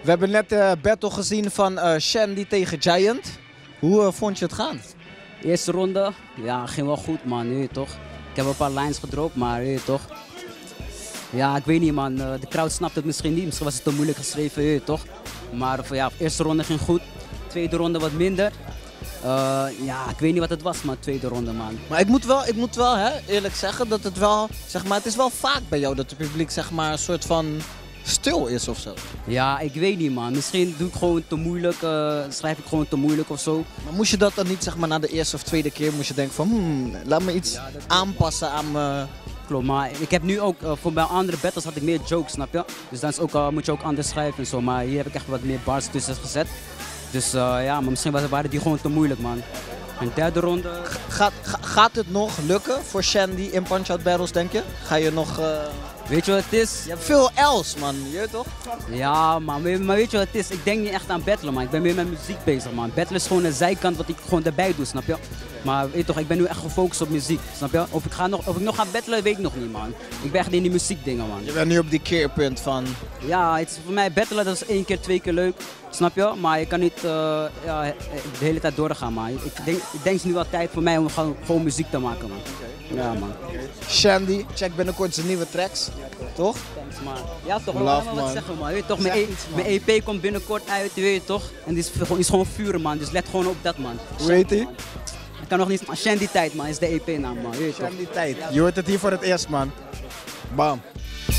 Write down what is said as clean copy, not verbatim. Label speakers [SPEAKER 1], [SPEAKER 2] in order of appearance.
[SPEAKER 1] We hebben net de battle gezien van Shandy tegen Giant. Hoe vond je het gaan?
[SPEAKER 2] Eerste ronde, ja, ging wel goed man, je weet toch. Ik heb een paar lines gedropt, maar je weet toch. Ja, ik weet niet man, de crowd snapt het misschien niet. Misschien was het te moeilijk geschreven, je weet toch. Maar ja, de eerste ronde ging goed, tweede ronde wat minder. Ja, ik weet niet wat het was, maar tweede ronde man.
[SPEAKER 1] Maar ik moet wel hè, eerlijk zeggen dat het wel, zeg maar, het is wel vaak bij jou dat het publiek zeg maar een soort van stil is of zo.
[SPEAKER 2] Ja, ik weet niet man. Misschien doe ik gewoon te moeilijk, schrijf ik gewoon te moeilijk of zo.
[SPEAKER 1] Maar moest je dat dan niet zeg maar na de eerste of tweede keer moest je denken van laat me iets aanpassen aan me.
[SPEAKER 2] Klopt, maar ik heb nu ook, voor mijn andere battles had ik meer jokes, snap je? Dus dan is ook, moet je ook anders schrijven en zo, maar hier heb ik echt wat meer bars tussen gezet. Dus ja, maar misschien waren die gewoon te moeilijk man. En derde ronde...
[SPEAKER 1] Gaat het nog lukken voor Shandy in Punch-Out Battles, denk je? Ga je nog...
[SPEAKER 2] Weet je wat het is?
[SPEAKER 1] Je hebt veel L's, man. Je weet toch?
[SPEAKER 2] Ja, man. Maar weet je wat het is? Ik denk niet echt aan battlen, man. Ik ben meer met muziek bezig, man. Battlen is gewoon een zijkant wat ik gewoon erbij doe, snap je? Maar weet je toch, ik ben nu echt gefocust op muziek, snap je? Of ik nog ga battlen, weet ik nog niet, man. Ik ben echt in die muziekdingen, man.
[SPEAKER 1] Je bent nu op die keerpunt van...
[SPEAKER 2] Ja, het is voor mij battlen, dat is 1 keer, 2 keer leuk, snap je? Maar je kan niet ja, de hele tijd doorgaan, man. Ik denk nu wel tijd voor mij om gewoon muziek te maken, man. Ja, man.
[SPEAKER 1] Shandy, check binnenkort zijn nieuwe tracks, toch?
[SPEAKER 2] Thanks, man. Ja, toch,
[SPEAKER 1] Love,
[SPEAKER 2] wel
[SPEAKER 1] man.
[SPEAKER 2] wat zeggen, man. Weet je toch, mijn EP komt binnenkort uit, weet je toch? En die is gewoon vuren, man. Dus let gewoon op dat, man.
[SPEAKER 1] Hoe heet die?
[SPEAKER 2] Ik kan nog niet, Shandy Tijd, man, is de EP-naam, man. Weet je toch?
[SPEAKER 1] Shandy Tijd. Je hoort het hier voor het eerst, man. Bam.